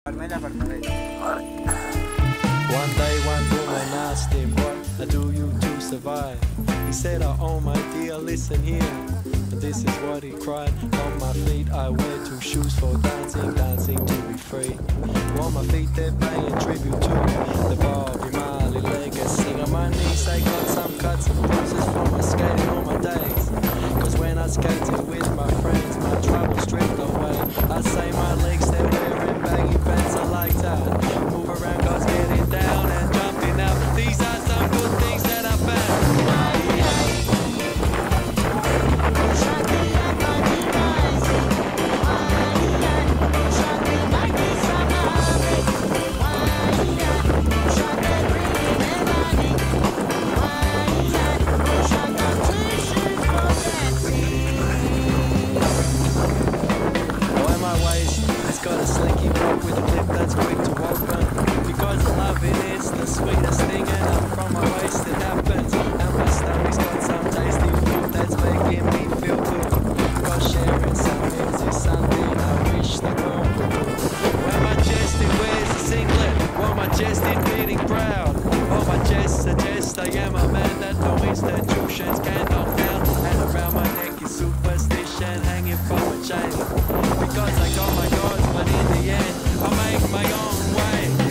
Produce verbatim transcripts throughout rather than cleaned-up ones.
Vermella per parella. One day one woman asked him, what do you to survive? He said, oh, oh my dear, listen here. And this is what he cried. On my feet I wear two shoes for dancing, dancing to be free. On my feet they're paying tribute to the Bob Marley legacy. On my knees they got some cuts and bruises from my skating all my days. Cause when I skated with my friends, my troubles stripped away. I say my legs, they're wearing baggy pants, I like that. Move around, God's getting down and jumping out. These are some good things that I found. Got a slinky rope with a lip that's quick to open. Because love it is the sweetest thing, and up from my waist it happens. And my stomach's got some tasty food that's making me feel good. Cause sharing some meals is something I wish the world could do. When my chest it wears a singlet, while my chest is beating proud. Oh, my chest suggests I am a man that no institutions can knock down. And around my neck is superstition hanging from a chain. Because I got my gods, but in the end, I make my own way.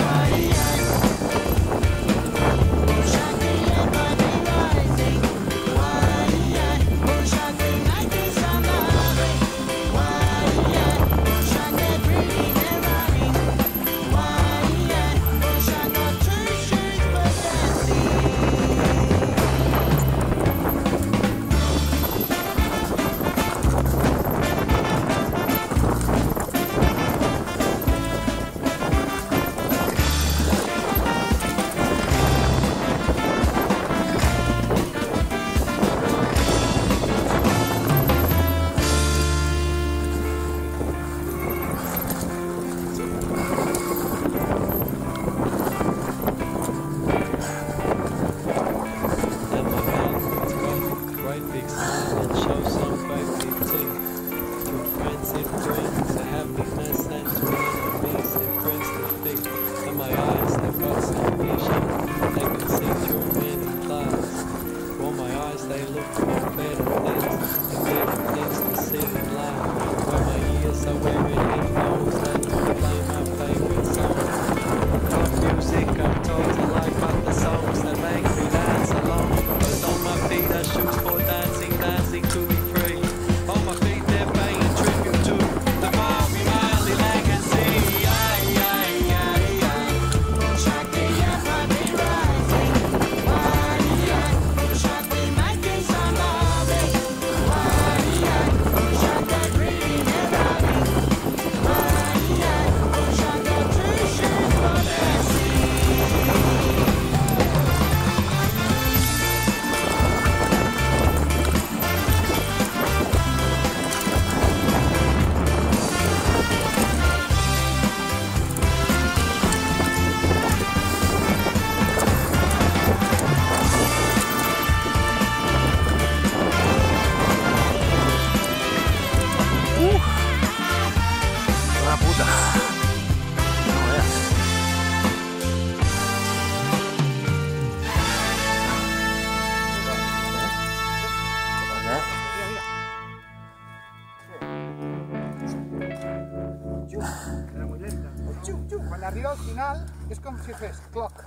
Era muy lenta. Quan arriba al final és com si fes cloc.